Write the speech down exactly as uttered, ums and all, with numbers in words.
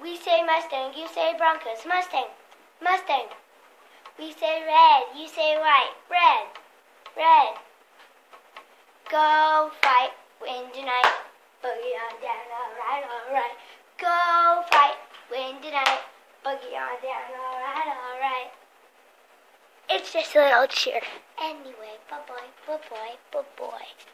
We say Mustang, you say Broncos. Mustang, Mustang. We say red, you say white. Red, red. Go fight, win tonight. Boogie on down, alright, alright. Go fight, win tonight. Boogie on down, alright, alright. It's just a little cheer. Anyway, bye-bye, bye-bye, bye-bye.